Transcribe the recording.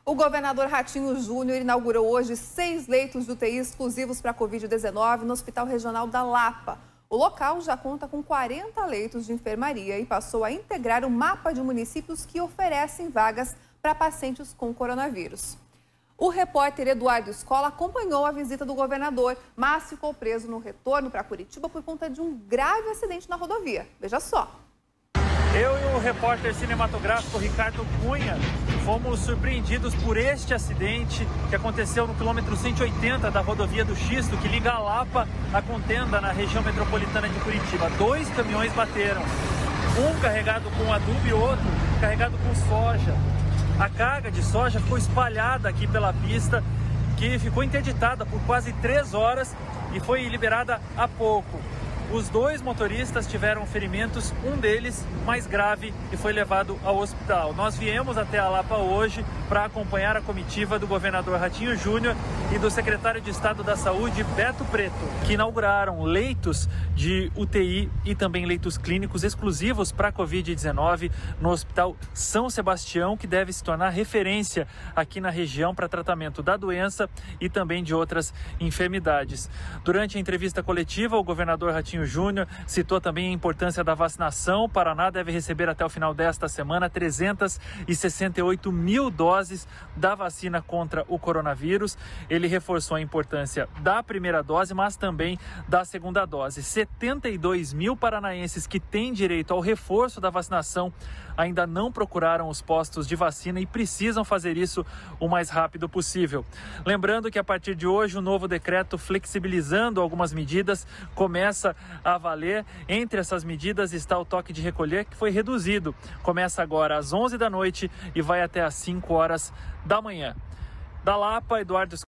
O governador Ratinho Júnior inaugurou hoje 6 leitos de UTI exclusivos para a Covid-19 no Hospital Regional da Lapa. O local já conta com 40 leitos de enfermaria e passou a integrar o mapa de municípios que oferecem vagas para pacientes com coronavírus. O repórter Eduardo Escola acompanhou a visita do governador, mas ficou preso no retorno para Curitiba por conta de um grave acidente na rodovia. Veja só. Eu e o repórter cinematográfico Ricardo Cunha fomos surpreendidos por este acidente que aconteceu no quilômetro 180 da rodovia do Xisto, que liga a Lapa à Contenda, na região metropolitana de Curitiba. 2 caminhões bateram, um carregado com adubo e outro carregado com soja. A carga de soja ficou espalhada aqui pela pista, que ficou interditada por quase 3 horas e foi liberada há pouco. Os 2 motoristas tiveram ferimentos, um deles mais grave e foi levado ao hospital. Nós viemos até a Lapa hoje para acompanhar a comitiva do governador Ratinho Júnior e do secretário de Estado da Saúde, Beto Preto, que inauguraram leitos de UTI e também leitos clínicos exclusivos para a Covid-19 no Hospital São Sebastião, que deve se tornar referência aqui na região para tratamento da doença e também de outras enfermidades. Durante a entrevista coletiva, o governador Ratinho Júnior citou também a importância da vacinação. O Paraná deve receber até o final desta semana 368 mil doses da vacina contra o coronavírus. Ele reforçou a importância da primeira dose, mas também da segunda dose. 72 mil paranaenses que têm direito ao reforço da vacinação ainda não procuraram os postos de vacina e precisam fazer isso o mais rápido possível. Lembrando que a partir de hoje o novo decreto flexibilizando algumas medidas começa a valer. Entre essas medidas está o toque de recolher, que foi reduzido. Começa agora às 11 da noite e vai até às 5 horas da manhã. Da Lapa, Eduardo